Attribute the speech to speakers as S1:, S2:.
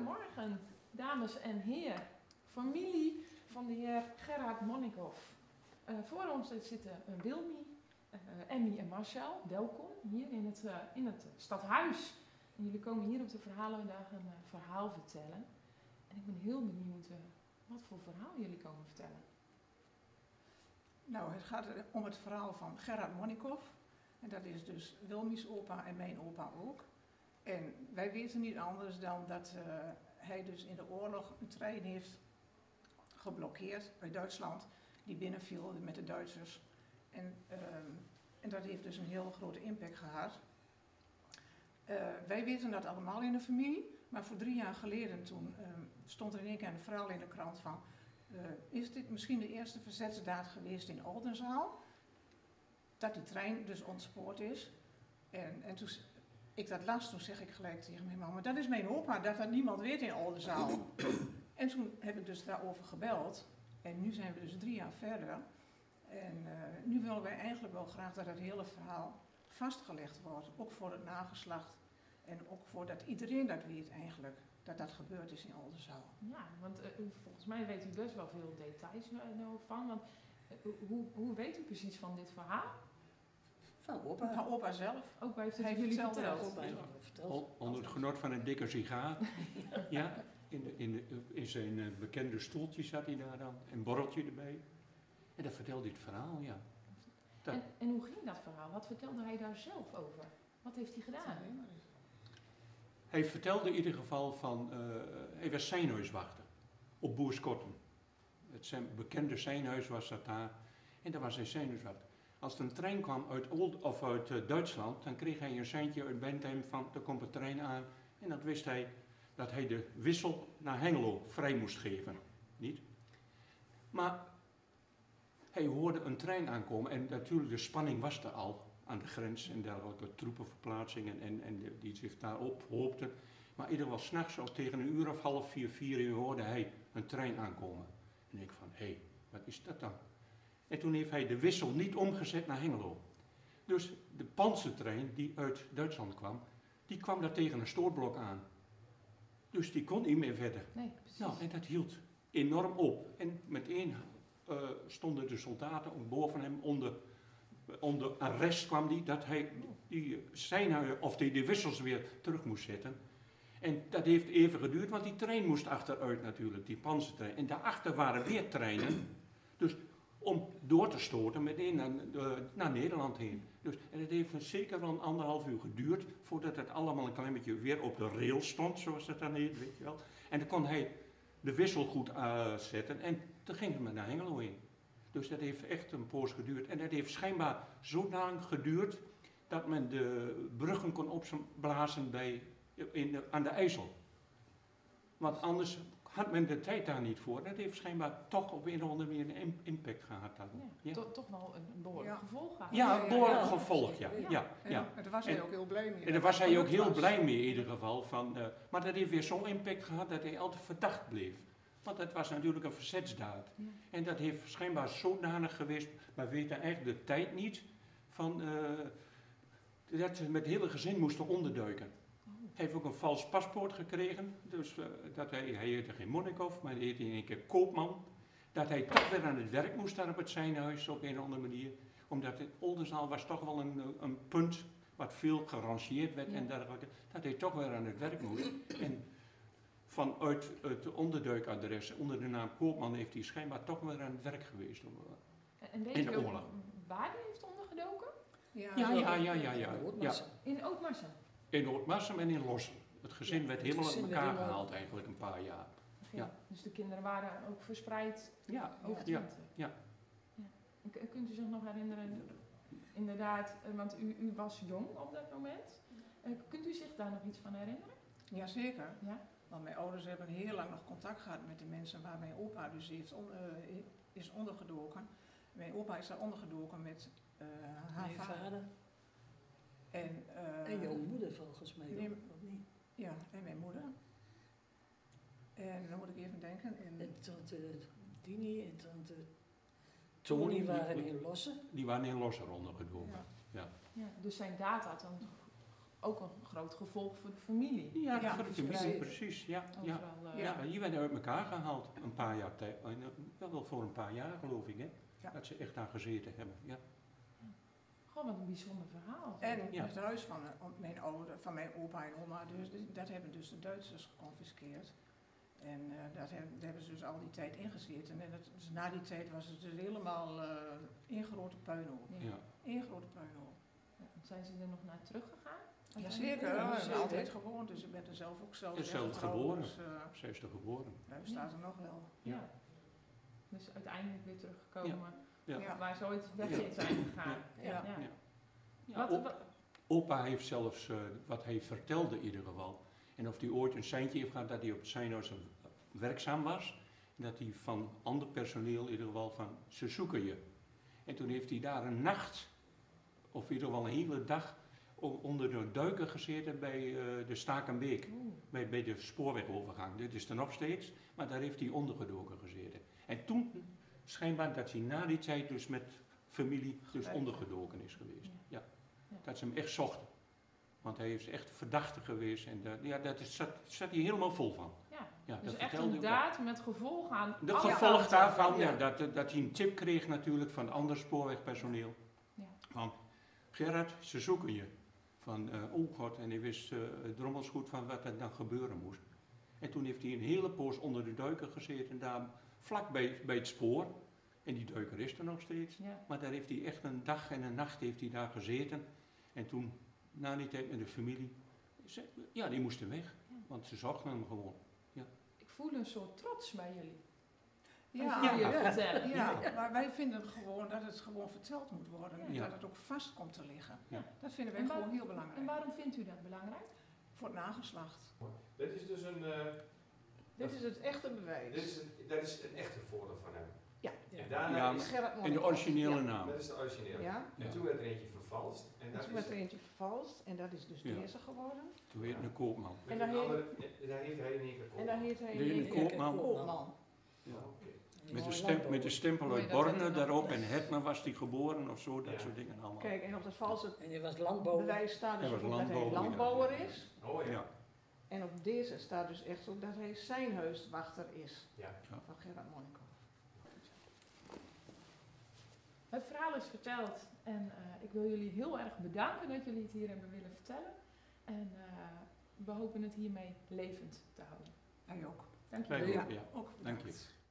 S1: Goedemorgen, dames en heren. Familie van de heer Gerard Monnikhoff. Voor ons zitten Wilmy, Emmy en Marcel. Welkom hier in het stadhuis. En jullie komen hier op de Verhalendag een verhaal vertellen. En ik ben heel benieuwd wat voor verhaal jullie komen vertellen.
S2: Nou, het gaat om het verhaal van Gerard Monnikhoff. En dat is dus Wilmy's opa en mijn opa ook. En wij weten niet anders dan dat hij dus in de oorlog een trein heeft geblokkeerd uit Duitsland. Die binnenviel met de Duitsers. En dat heeft dus een heel grote impact gehad. Wij weten dat allemaal in de familie. Maar voor 3 jaar geleden toen stond er in één keer een verhaal in de krant van... is dit misschien de eerste verzetsdaad geweest in Oldenzaal? Dat die trein dus ontspoord is. En toen ik dat las, toen zeg ik gelijk tegen mijn mama, dat is mijn opa, dat niemand weet in Oldenzaal. En toen heb ik dus daarover gebeld. En nu zijn we dus 3 jaar verder. En nu willen wij eigenlijk wel graag dat het hele verhaal vastgelegd wordt. Ook voor het nageslacht. En ook voordat iedereen dat weet eigenlijk, dat dat gebeurd is in Oldenzaal.
S1: Ja, want volgens mij weet u best wel veel details van. Want hoe weet u precies van dit verhaal?
S2: Van opa. Van opa zelf.
S1: Ook bij heeft jullie verteld.
S3: Onder het genot van een dikke sigaar. Ja, in zijn bekende stoeltje zat hij daar dan. Een borreltje erbij. En dat vertelde hij het verhaal, ja.
S1: En hoe ging dat verhaal? Wat vertelde hij daar zelf over? Wat heeft hij gedaan?
S3: Hij vertelde in ieder geval van... hij was seinhuiswachter op Boerskotten. Het zijn bekende seinhuis was dat daar. En daar was hij seinhuiswachter. Als er een trein kwam uit Duitsland, dan kreeg hij een seintje uit Bentheim van, er komt een trein aan. En dan wist hij dat hij de wissel naar Hengelo vrij moest geven. Niet? Maar hij hoorde een trein aankomen en natuurlijk de spanning was er al aan de grens en dergelijke troepenverplaatsingen en die zich daar ophoopten. Maar in ieder geval 's nachts, al tegen 3:30, 4 hoorde hij een trein aankomen. En ik van, hé, wat is dat dan? En toen heeft hij de wissel niet omgezet naar Hengelo. Dus de panzertrein die uit Duitsland kwam, die kwam daar tegen een stootblok aan. Dus die kon niet meer verder.
S1: Nee, precies.
S3: Nou, en dat hield enorm op. En meteen stonden de soldaten boven hem onder arrest kwam die, dat hij die wissels weer terug moest zetten. En dat heeft even geduurd, want die trein moest achteruit natuurlijk, die panzertrein. En daarachter waren weer treinen. Dus om door te stoten meteen naar Nederland heen. Dus, en het heeft zeker wel 1,5 uur geduurd voordat het allemaal een klein beetje weer op de rail stond, zoals dat dan heet, weet je wel. En dan kon hij de wissel goed zetten en toen ging het naar Hengelo heen. Dus dat heeft echt een poos geduurd. En dat heeft schijnbaar zo lang geduurd dat men de bruggen kon opblazen aan de IJssel. Want anders had men de tijd daar niet voor. Dat heeft schijnbaar toch op een of andere manier een impact gehad.
S1: Ja. Toch wel een behoorlijk gevolg gehad.
S3: Ja, een behoorlijk gevolg, ja.
S2: En daar was hij ook heel blij mee.
S3: En daar was hij ook heel blij mee in ieder geval. Maar dat heeft weer zo'n impact gehad dat hij altijd verdacht bleef. Want dat was natuurlijk een verzetsdaad. Ja. En dat heeft schijnbaar zodanig geweest, maar we weten eigenlijk de tijd niet, dat ze met het hele gezin moesten onderduiken. Hij heeft ook een vals paspoort gekregen, dus hij heette geen Monnikhoff, maar hij heette in één keer Koopman. Dat hij toch weer aan het werk moest daar op het seinhuis op een of andere manier. Omdat het Oldenzaal was toch wel een punt wat veel gerangeerd werd en dergelijke. Dat hij toch weer aan het werk moest. En vanuit het onderduikadres onder de naam Koopman heeft hij schijnbaar toch weer aan het werk geweest.
S1: En weet je ook waar hij heeft ondergedoken?
S3: Ja.
S1: In Ootmarsum?
S3: In Ootmarsum en in Lossen. Het gezin werd helemaal uit elkaar gehaald eigenlijk een paar jaar.
S1: Ja. Dus de kinderen waren ook verspreid over Twente?
S3: Ja.
S1: Kunt u zich nog herinneren, inderdaad, want u was jong op dat moment. Kunt u zich daar nog iets van herinneren?
S2: Jazeker.
S1: Ja?
S2: Want mijn ouders hebben heel lang nog contact gehad met de mensen waar mijn opa dus is ondergedoken. Mijn opa is daar ondergedoken met haar vader.
S4: En jouw moeder volgens mij ook, of niet?
S2: Ja, en mijn moeder. En dan moet ik even denken.
S4: En tante Dini en tante Tony waren in Lossen.
S3: Die waren in Lossen ondergedoken.
S1: Ja, dus zijn data had dan ook een groot gevolg voor de familie.
S3: Ja,
S2: Ja,
S3: voor de
S2: precies.
S3: familie, precies. Ja, ja.
S1: Overal,
S3: Ja, hier werden uit elkaar gehaald een paar jaar tijd. Wel voor een paar jaar geloof ik, hè?
S2: Ja.
S3: Dat ze echt daar gezeten hebben. Ja.
S1: Gewoon wat een bijzonder verhaal.
S2: En
S3: Ja.
S2: het huis van mijn opa en oma, dus, dat hebben dus de Duitsers geconfiskeerd. En daar hebben ze dus al die tijd ingezeten. En dus na die tijd was het dus helemaal één grote puinhoop.
S3: Ja.
S2: Eén grote puinhoop.
S1: Ja, zijn ze er nog naar teruggegaan?
S2: Jazeker,
S4: Ja,
S2: we hebben
S4: zeker.
S2: altijd gewoond, dus ik ben er zelf ook zelf
S3: Ja, zelf
S2: weggetrouwd,
S3: geboren.
S2: Dus,
S3: Zij is er geboren.
S2: daar staat er nog wel.
S1: Ja. Dus uiteindelijk weer teruggekomen
S3: Ja.
S2: Ja.
S1: waar ze ooit weg in zijn gegaan.
S2: Ja.
S1: Ja.
S3: Ja. Ja,
S1: Wat, wat-
S3: opa heeft zelfs, wat hij vertelde in ieder geval, en of hij ooit een seintje heeft gehad dat hij op het Seinhuis werkzaam was, en dat hij van ander personeel in ieder geval van, ze zoeken je. En toen heeft hij daar een nacht, of in ieder geval een hele dag, onder de duiken gezeten bij de Stakenbeek,
S1: Oeh.
S3: bij de spoorwegovergang. Dit is er nog steeds, maar daar heeft hij ondergedoken gezeten. En toen, schijnbaar dat hij na die tijd dus met familie dus ondergedoken is geweest. Ja.
S1: Ja.
S3: Dat ze hem echt zochten. Want hij is echt verdachte geweest en daar zat hij helemaal vol van.
S1: Ja.
S3: Ja,
S1: Dus
S3: dat
S1: echt
S3: vertelde
S1: een
S3: hij ook.
S1: daad met gevolg aan
S3: De
S1: alle
S3: gevolg
S1: kanten.
S3: daarvan,
S1: Ja.
S3: ja, dat hij een tip kreeg natuurlijk van ander spoorwegpersoneel.
S1: Ja.
S3: Van, Gerard, ze zoeken je. Van, oh god, en hij wist drommels goed van wat er dan gebeuren moest. En toen heeft hij een hele poos onder de duiker gezeten, daar vlak bij het spoor. En die duiker is er nog steeds.
S1: Ja.
S3: Maar daar heeft hij echt een dag en een nacht heeft hij daar gezeten. En toen, na die tijd met de familie, ja, die moesten weg.
S1: Ja.
S3: Want ze zochten hem gewoon.
S1: Ik voel een soort trots bij jullie.
S2: Ja,
S1: Als jullie
S2: ja,
S1: het vertellen.
S2: ja, maar wij vinden gewoon dat het gewoon verteld moet worden. En
S3: Ja.
S2: dat het ook vast komt te liggen.
S3: Ja.
S2: Dat vinden wij
S1: En
S2: gewoon heel
S1: En
S2: belangrijk.
S1: waarom vindt u dat belangrijk?
S2: Voor het nageslacht.
S5: Dit is dus een,
S4: Dit is het echte bewijs.
S5: dat is een echte foto van hem.
S4: Ja.
S5: En daarna
S3: Ja,
S5: is,
S4: Gerard
S3: En de
S4: Monnikhoff.
S3: originele
S4: Ja.
S3: naam.
S5: dat is de origineel.
S4: Ja.
S5: En toen werd er eentje vervalst. En
S4: En
S5: dat
S4: toen
S5: is
S4: werd er eentje vervalst en dat is dus
S3: Ja.
S4: deze geworden.
S3: Toen heette een koopman.
S5: met
S4: En daar
S5: een
S4: heet-
S5: andere, daar heeft hij in één keer
S4: En daar heet hij
S3: De
S4: een
S3: koopman.
S4: koopman.
S3: Ja.
S5: Oké.
S3: Met de stempel
S1: Mooi
S3: uit
S1: dat
S3: Borne
S1: het-
S3: daarop en Hetman was die geboren of zo, dat
S5: Ja.
S3: soort dingen allemaal.
S4: Kijk, en op dat valse
S6: En je was landbouwer.
S4: bewijs staat dus
S3: Hij was
S4: ook dat hij
S3: landbouwer, ja.
S4: landbouwer is.
S5: Oh ja.
S3: Ja.
S4: En op deze staat dus echt ook dat hij zijn huiswachter is.
S5: Ja.
S4: Van Gerard Monnikhoff.
S1: Het verhaal is verteld en ik wil jullie heel erg bedanken dat jullie het hier hebben willen vertellen. En we hopen het hiermee levend te houden.
S2: Wij ook.
S1: Dank
S3: Wij
S1: jullie.
S3: ook, ja.
S2: Ook
S3: Dank je.
S2: bedankt.